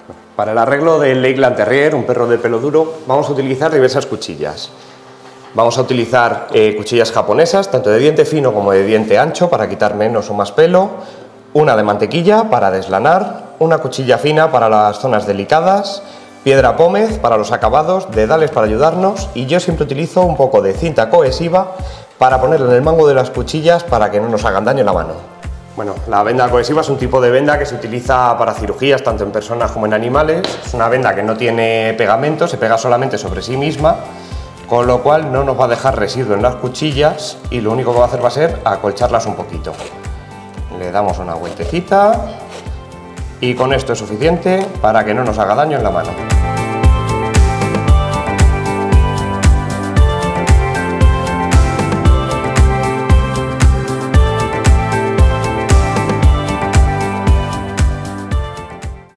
Para el arreglo del Lakeland Terrier, un perro de pelo duro, vamos a utilizar diversas cuchillas. Vamos a utilizar cuchillas japonesas, tanto de diente fino como de diente ancho, para quitar menos o más pelo, una de mantequilla para deslanar, una cuchilla fina para las zonas delicadas, piedra pómez para los acabados, dedales para ayudarnos, y yo siempre utilizo un poco de cinta cohesiva para ponerla en el mango de las cuchillas para que no nos hagan daño en la mano. Bueno, la venda cohesiva es un tipo de venda que se utiliza para cirugías tanto en personas como en animales. Es una venda que no tiene pegamento, se pega solamente sobre sí misma, con lo cual no nos va a dejar residuo en las cuchillas y lo único que va a hacer va a ser acolcharlas un poquito. Le damos una vueltecita y con esto es suficiente para que no nos haga daño en la mano.